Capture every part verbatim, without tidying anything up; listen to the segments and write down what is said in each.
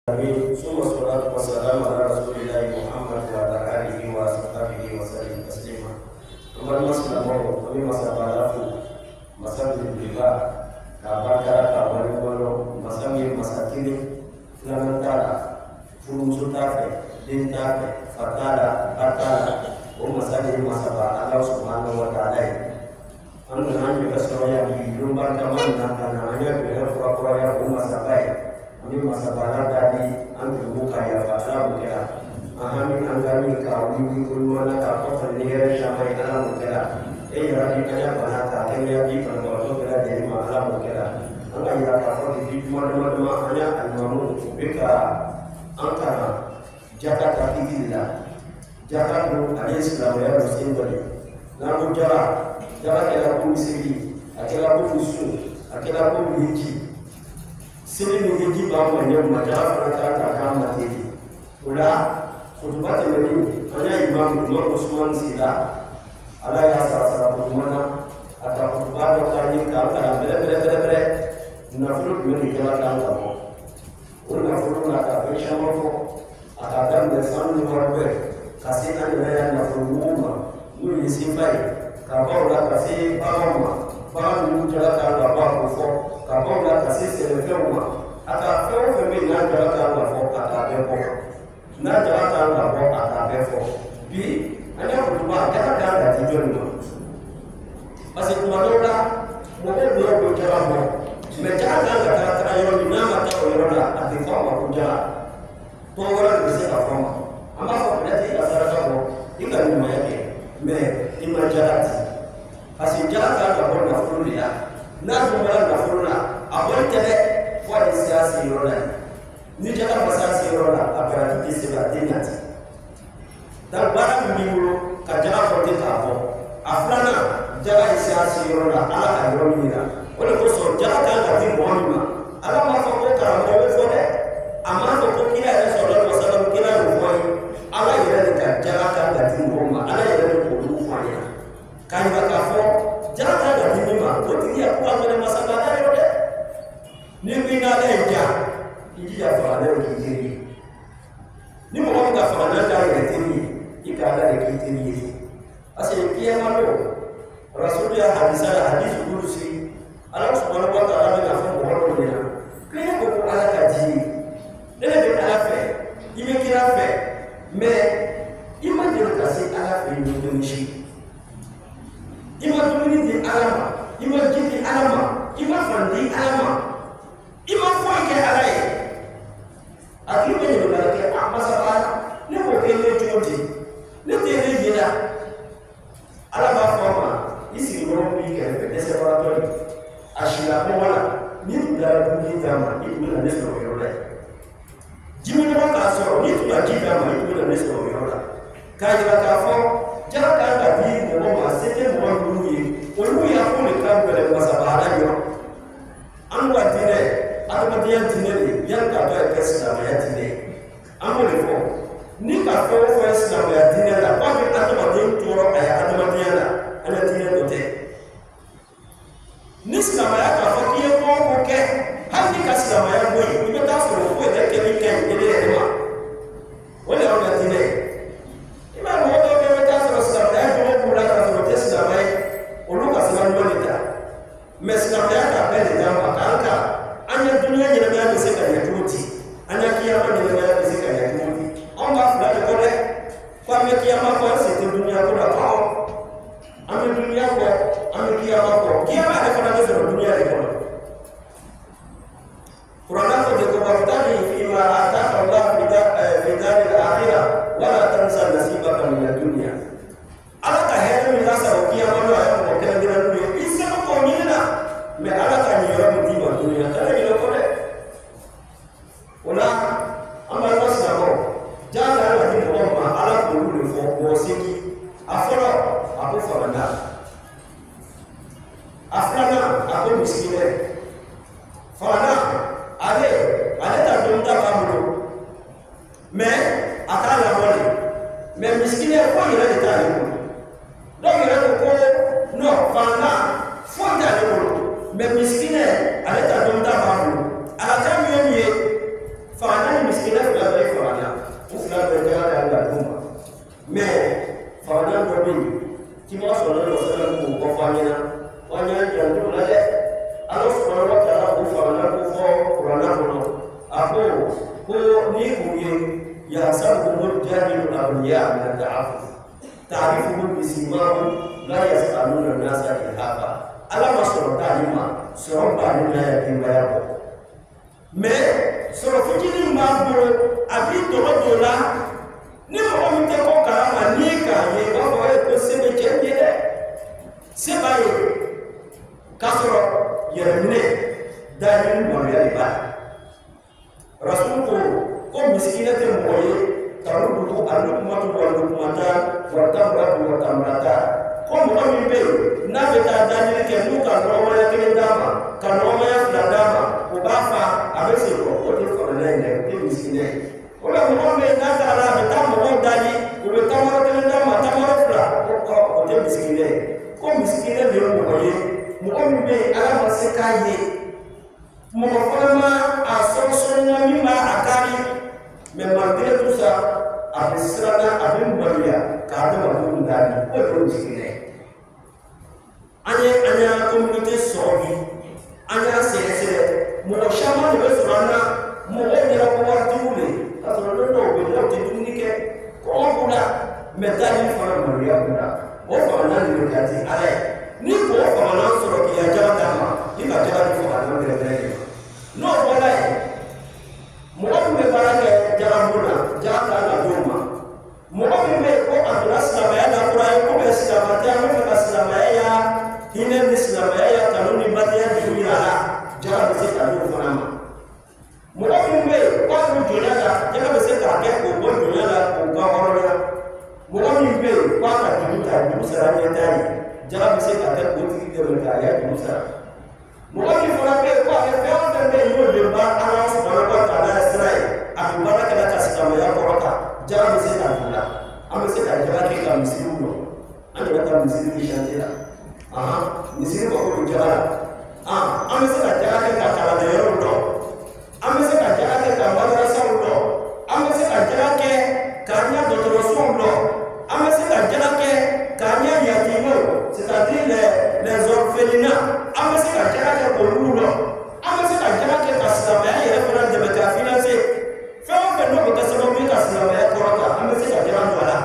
Amin. Summa salatu wassalamu ala rasulillahi Muhammad wa ala alihi wa sahbihi wa sallam taslima. Kembali masih mau kami masa balafu masa biba kabar kara kabar walo masa mir masa kini filamentara furu sutafe dintafe fatala fatala o masa di masa ba Allah subhanahu wa ta'ala an nan bi kasroya bi lumbar kaman nan nan ya bi fura ya o masa bai ini masa barat tadi antu buka ya fasa buka ahami angkami kau di kulmana kau terlihat sampai dalam buka eh radi kaya bana tak kaya di perbuatan kaya jadi malam buka angka ya kau di mana-mana hanya almamun buka angkara Jakarta tinggilah Jakarta ada Islam ya muslim beri namun jarak jarak yang aku misiri akhirnya aku usul akhirnya aku hiji sini mungkin bawa yang majalah perkara agama ini. Ulah, khutbah ini hanya imam imam Usman sila. Ada yang salah satu mana atau khutbah dokter ini kalau ada bere bere bere bere, nafsu ini jalan kamu. Ulah nafsu nak apa sama fo, akan bersama luar ber. Kasih anda yang nafsu rumah, nu isimpai. Kalau ulah kasih paham, paham nu jalan kamu apa fo. Kalau nak kasih selefema, atau kalau kami nak jalan kalau fok atau befok, nak jalan kalau fok atau befok, bi, hanya berdua, jangan jangan tidur ni. Masih kemarin lah, mungkin dua berjalan fok, macam jangan jangan terayun di nama atau orang lah, tapi fok aku jalan, tu orang bisa tak fok, amma fok nanti asal fok, ikan ni macam ni, me, ini jalan, masih jalan kalau fok nak furu dia. Nak bukan nafurna, apa yang jadi buat siasat orang ni jangan pasal orang apa yang disebut dinat. Dan barang minggu kerja forti tahu, aflana jangan siasat orang ala orang ni lah. Oleh kosong jangan kerja muamma. Alam apa kau kerana kau boleh, amal kau kira ada solat masalah kira rumai. Ala yang ada jangan kerja muamma, ala yang ada rumai. Kaya kafir. Jangan ada di mana, waktu dia pulang pada masa badan itu, ni bina leja, ini dia faham lekiteri. Ni orang tak faham lekiteri, jika ada lekiteri. Asyik dia malu. Rasulullah hadis ada hadis kudusi. Allah subhanahu wa taala berfirman bahawa dia, kena buku ala kaji, dia lebih ala fe, ini kira fe, me, iman dia kasih ala fe ini mesti. Ima dumuni di alama, ima jiti alama, ima fandi alama, ima fage alai. Akibat ini berarti apa sahaja, ni bukan ni cuci, ni tiada jeda. Alama forma, isi orang pikir, desa orang tu, asyik mana, ni tidak bunyi zaman, itu bukan desa orang. Jika orang kasar, ni tidak jeda, itu bukan desa orang. Kaya kafir. Jangan ada di rumah masjid rumah dulu ini. Orang yang pun ikram pada masa bahagia yo. Angkat tidak, atau dia tidak yang kata Islam ya tidak. Ambil itu. Ni kata orang Islam ya tidak lah. Bagi atau dia turun ayat atau dia lah. Anda tidak betul. Ni Islam ya kata dia kau bukan. Hal ni kasih Islam ya boy. Ibu tahu semua boy dah kena ikan jadi apa? Oleh orang tidak. Imam Muhammad Mesra yaka pele jamba kanka anya dunia nyina ya biseka ya tuti anya kiyama nyina ya biseka ya tuti amba fulani kole kwa me kiyama kwa sisi dunia kuna kwao ame dunia kwa ame kiyama kwa kiyama ada kana kesa dunia ile kwa Qur'an ko de ko bartani fi ma ataka Allah fi fi dar al-akhirah wala tansa nasibaka min ad-dunya ala ka helu ni sasa kiyama ndo ayo ko kila dina dunia isa ko nyina me ala ka ni yoro muti wa dunia tare ni lokole wala amma wasa ko jana ala ni ko ma ala ko lu fo ko siki aforo abu fabana afana abu miskine fana ale ale ta donta babulo me akala wali me miskine ko yele ta ni ko do yele ko no fana fo ta ni ko me miskine ale ta donta babulo ala ta mi mi fa na miskina fila bɛ farana u fila bɛɛ kɛra ka nga d'u ma mais farana dɔ bɛ yen k'i ma sɔrɔ ne sɛbɛn k'o kɔ fɔ an ɲɛna wa an y'an janto o la dɛ ala sɔrɔ wa taala k'o farana k'o fɔ kuranna kɔnɔ a ko ko ni u ye yasabuhum jahilu awliya min ad-da'af ta'rifuhum bisimahum la yas'aluna an-nasa ilhafa ala ma sɔrɔ t'ale ma sɔrɔ b'ale n'a yatimaya kɔ mais sɔrɔ fitinin b'a bolo a b'i tɔgɔ don la ni mɔgɔ min tɛ ko kalama n'i k'a ye i b'a fɔ e ko se bɛ cɛ ye dɛ se b'a ye k'a sɔrɔ yɛrɛminɛ dahili maloya de b'a la rasul ko ko miskina tɛ mɔgɔ ye tarududu alukumatu walukumata watamratu watamrata ko mɔgɔ min bɛ yen n'a bɛ taa dajiri kɛ n'u ka nɔgɔmaya kelen d'a ma ka nɔgɔmaya fila d'a ma o b'a fa a bɛ segin o tɛ farala in dɛ o tɛ miskina ye o la mɔgɔ min bɛ yen n'a taara a bɛ taa mɔgɔw daji u bɛ tamaro kelen d'a ma tamaro fila o tɛ miskina ye ko miskina de ye mɔgɔ ye mɔgɔ min bɛ yen ala ma se k'a ye mɔgɔ fana ma a sɔnsɔnna min b'a a kari mais malgré tout ça a bɛ siranna a bɛ maloya k'a adamadenw daji o de ye miskina ye an ye an y'a communauté sɔrɔ bi an y'a sɛgɛsɛgɛ mɔgɔ caman de bɛ sɔrɔ an na mɔgɔw yɛrɛ ko waritigiw de k'a sɔrɔ don dɔw bɛ yen n'aw tɛ dumuni kɛ kɔngɔ b'u la mais daji fana maloya b'u la o fanga de bɛ jate ala ye ni k'o fanga sɔrɔ k'i ka jaba d'a ma i ka jaba di fɔ ka dɔn gɛrɛgɛrɛ de n'o bɔra yen mɔgɔ min bɛ baara kɛ jalabu la jala kan ka d'o ma mɔgɔ min bɛ yen ko a donna silamɛya la kura ye ko bɛ silamɛya an bɛ fɛ ka silamɛya hinɛ ni silamɛya kanu ni badenya de yira la jala bɛ se ka d'o fana ma mɔgɔ min bɛ yen ko a bɛ jɔnya la jala bɛ se k'a kɛ k'o bɔ jɔnya la k'o ka hɔrɔnya mɔgɔ min bɛ yen ko a ka juru ta juru sara ɲɛta ye jala bɛ se ka kɛ k'o tigi dɛmɛ k'a ya juru sara mɔgɔ min fana bɛ yen ko a bɛ fɛn o fɛn bɛ yen n'o de ba ala sɔrɔ ka taa n'a ye sira ye a bɛ baara kɛ ka silamɛya kɔrɔ ta jala bɛ se ka don la an bɛ se ka jala kɛ ka misiriw dɔn an yɛrɛ ka misiri bɛ chanter la ahan misiri mako bɛ jala la ah an bɛ se ka jala kɛ ka kalanyɔrɔw dɔn an bɛ se ka jala kɛ ka madrasaw dɔn an bɛ se ka jala kɛ k'an ɲɛ dɔgɔtɔrɔsow dɔn an bɛ se ka jala kɛ k'an ɲɛ yatimɛw c'est-à-dire les les orphelinats an bɛ se ka jala kɛ k'olu dɔn an bɛ se ka jala kɛ ka silamɛya yɛrɛ fana dɛmɛ ka financer fɛn o fɛn n'o bɛ kɛ sababu ye ka silamɛya kɔrɔta an bɛ se ka jala don a la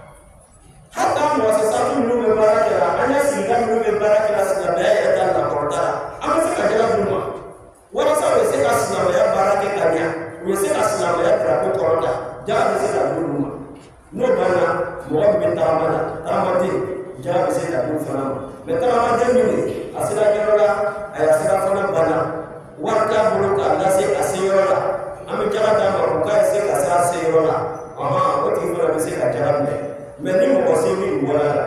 hata muasasatu minnu bɛ baara kɛ la an y'a sigida minnu bɛ baara kɛ la silamɛya yɛrɛ ta la kɔrɔta la an bɛ se ka jala d'u ma walasa u bɛ se ka silamɛya baara kɛ ka ɲɛ u bɛ se ka silamɛya drapeau kɔrɔta jala bɛ se ka d'u ma n'o banna mɔgɔ min bɛ tagama na tagamaden jala bɛ se ka d'u fana ma mais tagamaden min a sera yɔrɔ la a y'a sera fana banna wari t'a bolo k'a lase a se yɔrɔ la an bɛ jala d'a ma u k'a se ka se a se yɔrɔ la ɔhɔn o tigi fana bɛ se ka jala minɛ mais ni mɔgɔ se min bɔra la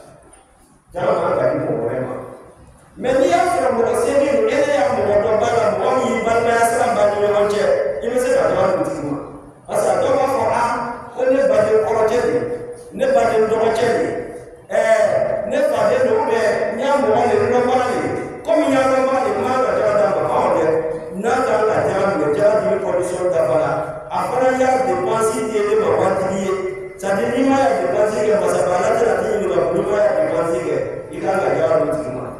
jala man ka di mɔgɔ wɛrɛ ma mais n'i y'a sɔrɔ mɔgɔ se min don e y'a mɔgɔ dɔ ba la mɔgɔ min y'i balimaya sira ba ni ɲɔgɔn cɛ i bɛ se ka jala don tigi ma parce que a dɔw b'a fɔ a ko ne baden kɔrɔcɛ de ne baden dɔgɔcɛ de ɛɛ ne faden don ou bien n y'a mɔgɔ de n lɔnbaga de komi n y'a lɔnbaga de n man ka jala d'a ma awɔ dɛ n'a kan ka jala minɛ jala dimi condition dafara a fana y'a dépense di ne ma waritigi ye c'est-à-dire n'i ma y'a dépense kɛ masaba ala tɛ na t'i ɲininka n'i ma y'a dépense kɛ i kan ka jala don tigi ma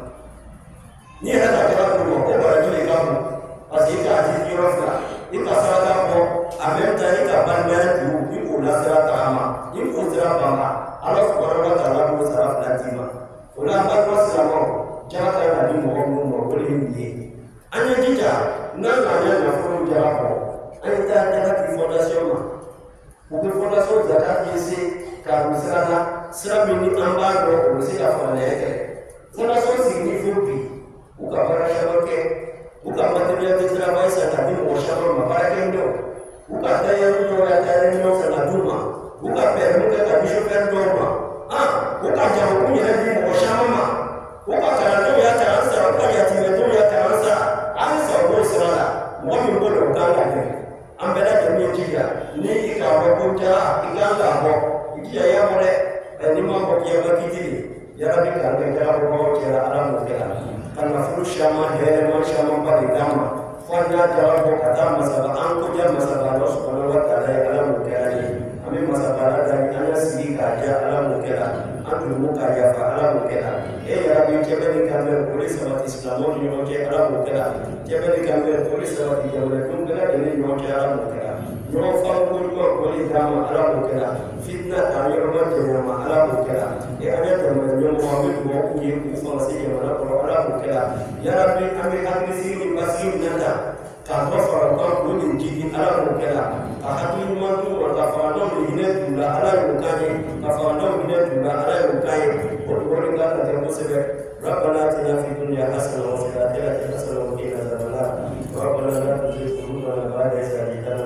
n'i yɛrɛ ka jala d'u ma o baraji de ka bon parce que i k'a di yɔrɔ fila i ka saraka bɔ en même temps i ka balimaya juru i k'o lasira tagama i k'o sira banba ala subahana wa taala b'o sara fila d'i ma o la an balima silamɛw jala kan ka di mɔgɔ minnu ma o de ye nin ye an ye jija n'an ka ɲɛ nafolo jala kɔ an ye taa jala di fondation ma u bɛ fondation zakat ye se k'a don sira la sira min ni an b'a dɔn o bɛ se ka faamuyali kɛ fondation sigini fo bi u ka baara caman kɛ u ka matériel de travail san ka di mɔgɔ caman ma baarakɛminɛnw u ka tailleur dɔw ya tailleur minɛnw san ka d'u ma u ka permis kɛ ka di chauffeur dɔw ma ah u ka jagokun yɛrɛ di mɔgɔ caman ma u ka kalandenw y'a kalan sara u ka yatimɛdenw y'a kalan sara an bɛ sɔrɔ b'o sira la mɔgɔ min b'o la o kan ka dɛmɛ an bɛɛ lajɛlen ye jija ni i k'a fɔ ko jala i kan k'a bɔ i jija i y'a fɔ dɛ ɛ n'i m'a fɔ k'i ye bakiti de yarabi k'an kɛ jalabɔbagaw cɛla ala m'o kɛ la ka nafolo caman hɛrɛma camanba de d'an ma fanya jawab kata masalah angkut yang masalah Allah subhanahu wa ta'ala alam mukallaf kami masalah dari anda sendiri kaja alam mukallaf antu muka ya fa alam mukallaf eh ya rabbi kebeni kami polis sama Islam ni mo ke alam mukallaf kebeni kami polis sama jalan tunggal ini mo ke alam mukallaf no fa ko ko polis sama alam mukallaf fitna ta yo ma ke ma alam mukallaf eh anya ta mo yo mo mo ko ni ku fa si ke ma ko alam mukallaf ya rabbi kami kami sini masih nanda kalau farqan dulu jadi alam mukallaf ahadun mantu wa tafaddal hina dula alam mukallaf tafaddal hina dula alam mukallaf boleh kata terus sebab rabbana atina fid dunya hasanah wa fil akhirati hasanah wa qina adzabannar rabbana la tuzigh qulubana ba'da idh hadaytana